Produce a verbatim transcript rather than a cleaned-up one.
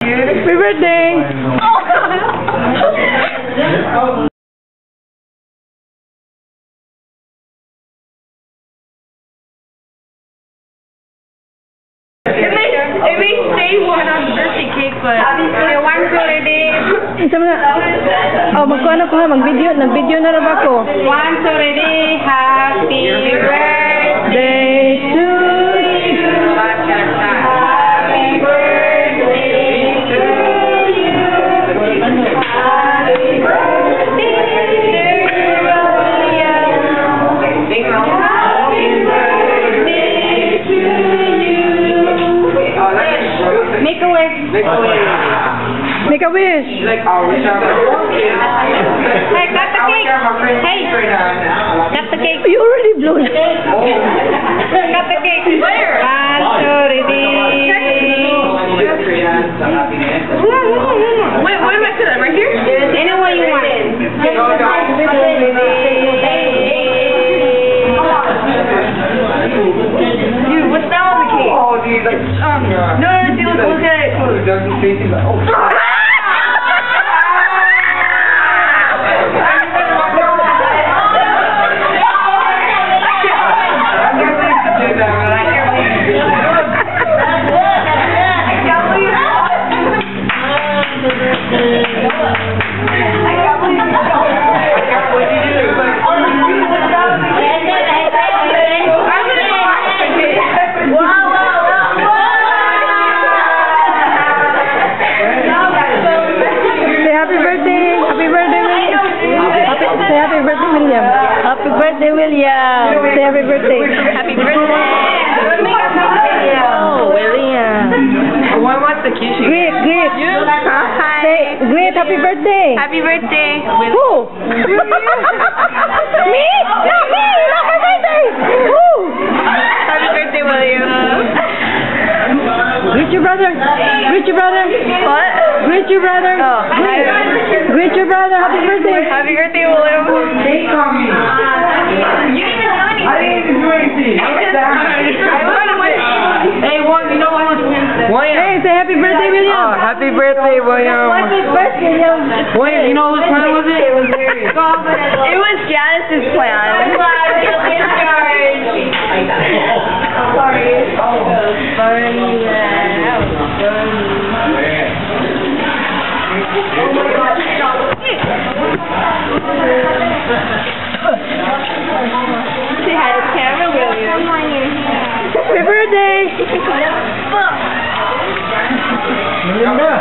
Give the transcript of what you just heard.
Happy birthday! It may, it may say one on birthday cake, but I want to already. Isa mo na. Oh, magkuha na ko ha. Mag-video. Nag-video na rin ako. One already. Happy birthday to you. Happy birthday to you. Happy birthday, dear William. Happy birthday to you. Make a wish. Make a wish. Make a wish. Like, oh, wish I Hey, cut the cake. Hey, cut the cake. You already blew it. Cut the cake. Where? Wait, what am I putting? Right here? Any way you want. Dude, what's that on the cake? Oh, dude, like, Um, no, no, no, see, look, look at it. it doesn't taste like, oh. Happy birthday, William. Say happy birthday. Happy birthday. Oh, William. Why wants the kiss? Great, great. Hi. Say, great, happy birthday. Happy birthday. Who? Me? Not me. Not my birthday. Who? Happy birthday, William. Greet your brother. Greet your brother. What? Greet your brother. Oh, hi. Greet your brother. Happy birthday. Happy birthday, William. Take on me. You didn't even do anything. I didn't even do anything. Hey, one, you know what? William. Hey, say happy birthday, William. Oh, happy birthday, William. Happy birthday, William. William, you know whose plan was it? It was Mary's. It was Janice's plan. Say hi to the camera, William. Happy birthday. William,